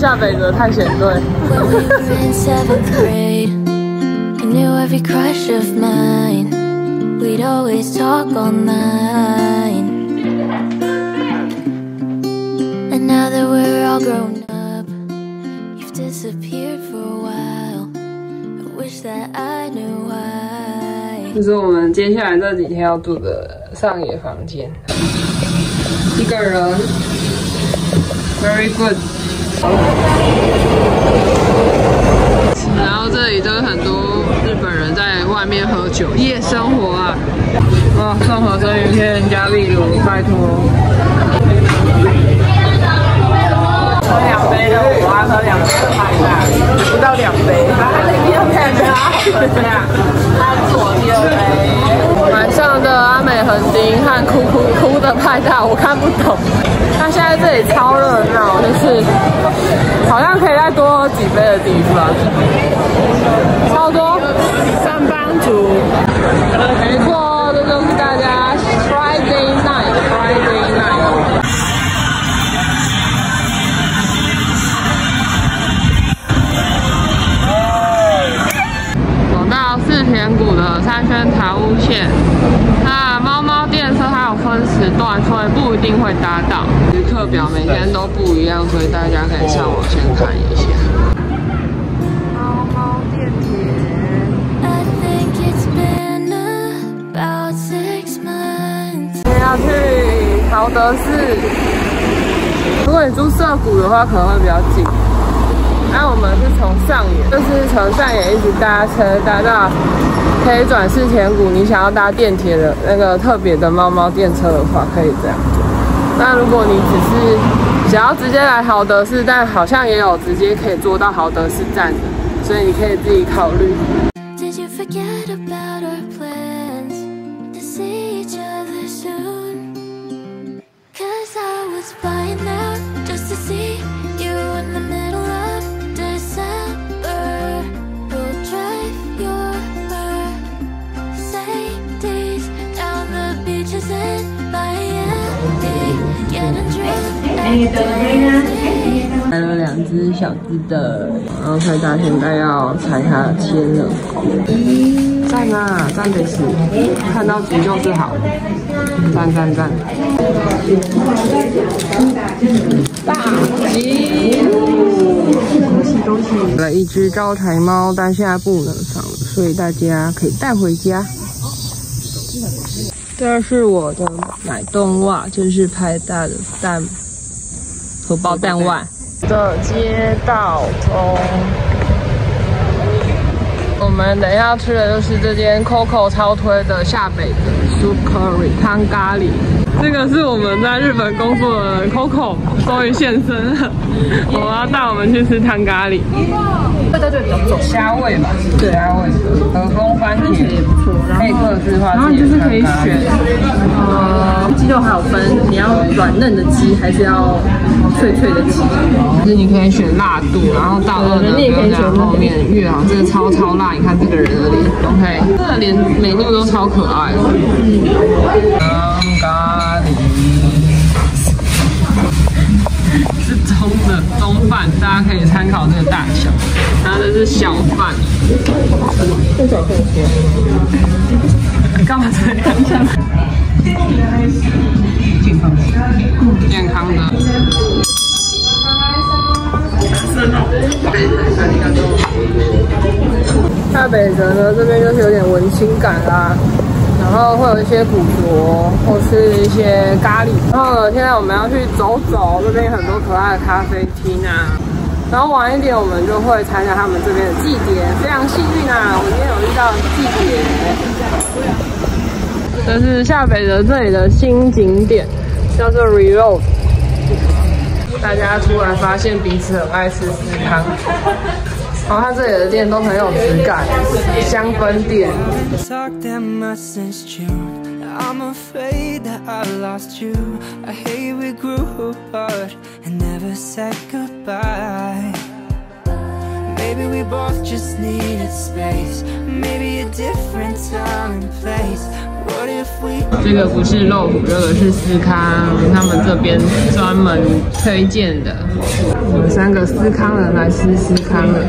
下北泽探险队。这是我们接下来这几天要住的上野房间，一个人 ，very good。然后这里都是很多日本人在外面喝酒，夜生活啊！哇，综合生鱼片加秘鲁，拜托。喝2杯的，我要喝2杯的派大，不到2杯。第2杯比较好喝呀，他是我第2杯。晚上的阿美横丁和哭的派大，我看不懂。那现在这里超热闹，就是好像可以再多喝几杯的地方，超多上班族。没错，这就是大家 Friday night。四田谷的三轩茶屋线，那猫猫电车还有分时段，所以不一定会搭到。时刻表每天都不一样，所以大家可以上网先看一下。猫猫电铁。今天要去豪德寺，如果你住涩谷的话，可能会比较近。那我们是从上野，就是从上野一直搭车搭到可以转四田谷。你想要搭电铁的那个特别的猫猫电车的话，可以这样做。那如果你只是想要直接来豪德寺，但好像也有直接可以坐到豪德寺站的，所以你可以自己考虑。来了2只小只的，然后所以大现在要采它的签了。赞啊，赞得死！看到吉就是好，赞！大吉！恭喜！来1只招财猫，但现在不能上了，所以大家可以带回家。这是我的奶冻袜，这是拍大的荷包蛋袜的街道中。我们等一下吃的就是这间 Coco 超推的下北的 Soup Curry 汤咖喱。这个是我们在日本工作的 Coco 终于现身了，我要带我们去吃汤咖喱。对，走虾味吧，对，虾味，和风番茄也不错，可以客制化，然后就是可以选，鸡肉还有分，你要软嫩的鸡还是要脆脆的鸡，就是你可以选辣度，然后到2呢，不用在后面越好，这个超辣，你看这个人的脸 ，OK， 这个连美女都超可爱的，汤咖喱。是中饭，大家可以参考这个大小。然后这是小饭，干嘛这样？健康的。下北泽呢，这边就是有点文青感啦。然后会有一些古着，或是一些咖喱。然后呢，现在我们要去走走，这边有很多可爱的咖啡厅啊。然后晚一点，我们就会参加他们这边的祭典。非常幸运啊，我今天有遇到祭典。这是下北泽这里的新景点，叫做 Reload。大家突然发现彼此很爱吃司康。然后它这里的店都很有质感，香氛店。I'm afraid that I lost you. I hate we grew apart and never said goodbye. Maybe we both just needed space. Maybe a different time and place. What if we? 这个不是肉骨，这个是司康，他们这边专门推荐的。 我们3个思康人来吃思康了。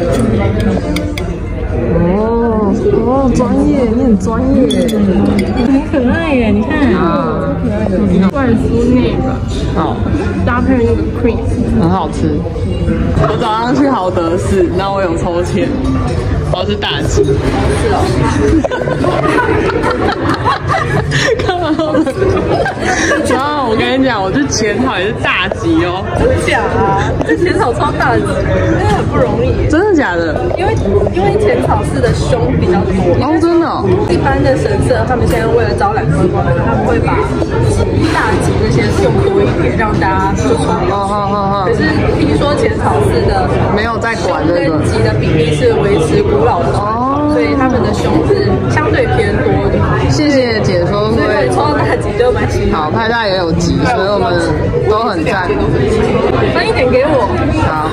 哦，专业，你很专业， 很可爱耶！你看啊， 外酥内软， 好， 搭配那个 cream， 很好吃。我早上去豪德寺，那我有抽签，我是大吉。是哦。干嘛？然后我跟你讲，我去浅草也是大吉哦。 真假啊？这浅草超大吉，真的很不容易。 真的假的？因为浅草寺的胸比较多。 哦，真的哦。 一般的神社，他们现在为了招揽观光客，他们会把大吉那些用多一点，让大家就穿比较可是听说浅草寺的没有在管这个吉的比例是维持古老的传统，所以他们的胸是相对偏多的。 谢谢解说。 所以抽到大吉就蛮幸运。 好，派大也有吉，所以我们都很赞。 分一点给我。 好。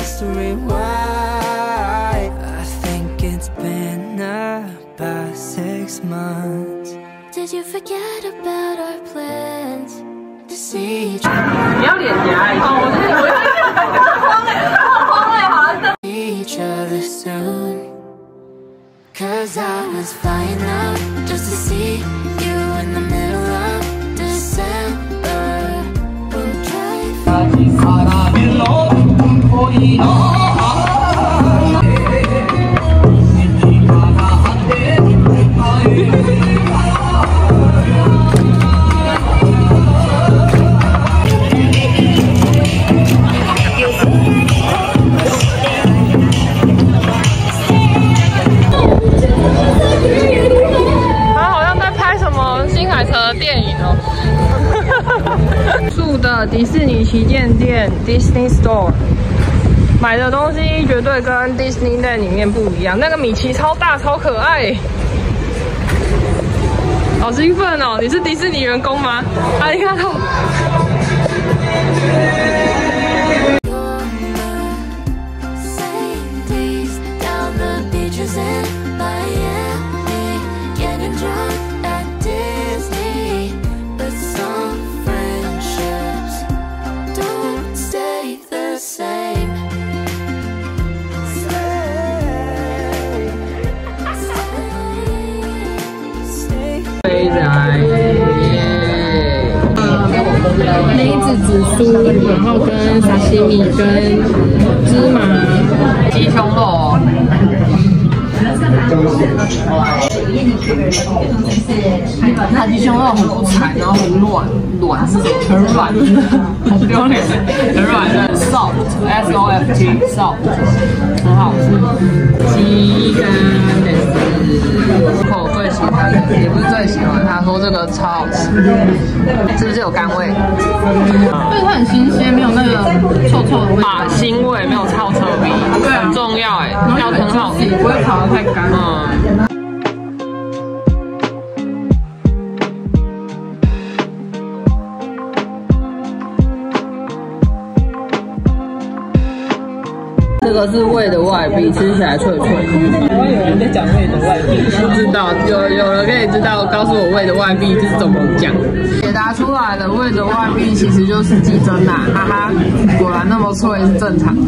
你要脸颊一下。哦，我慌嘞，好像。Cause I was flying up just to see you in the middle of December. We'll drive. 迪士尼旗舰店 Disney Store 买的东西绝对跟 Disneyland 里面不一样，那个米奇超大超可爱，好兴奋哦！你是迪士尼员工吗？啊，你看到。梅子紫苏，然后跟沙西米跟芝麻鸡胸肉。它鸡胸肉很不柴，然后很软是很软的，好丢脸，很软的 soft S O F T soft， 很好吃。鸡跟我最喜欢的，也不是最喜欢，他说这个超好吃，是不是有甘味？就是它很新鲜，没有那个臭臭的味道，腥味没有臭臭味，对，很重要哎，要很好吃，不会烤得太干。这个是胃的外壁，吃起来脆脆。台湾有人在讲胃的外壁，不知道有人可以知道，告诉我胃的外壁是怎么讲。解答出来的胃的外壁其实就是鸡胗呐，哈哈，果然那么脆是正常的。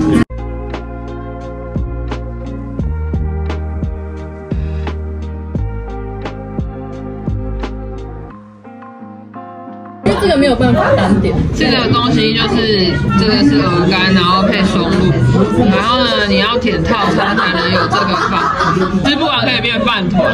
这个没有办法单点， 这个东西就是这个是鹅肝，然后配松露，然后呢你要点套餐才能有这个饭，吃不完可以变饭团。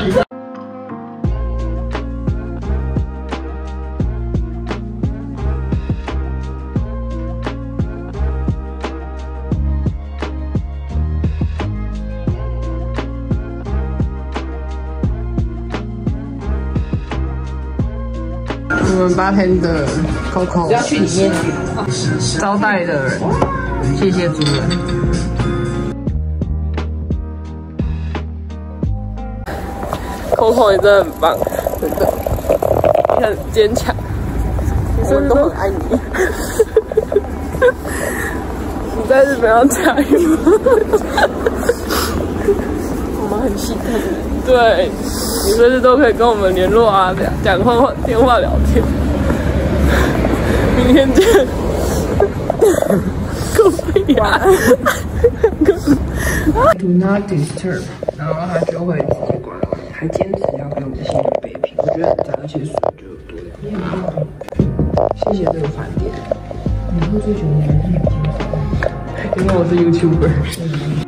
我们bartender Coco 要去里面招待的人，谢谢主人。Coco 也真的很棒，真的，你很坚强，我们都很爱你。你在日本要加油，我们很心疼你。对。你随时都可以跟我们联络啊，讲话电话聊天。明天见。 Do not disturb， 然后它就会自己关了，还坚持要给我们新的杯品，我觉得很赞，而且水就多了。你很棒，谢谢这个饭店。你喝醉酒你还是很精神，因为我是 YouTuber。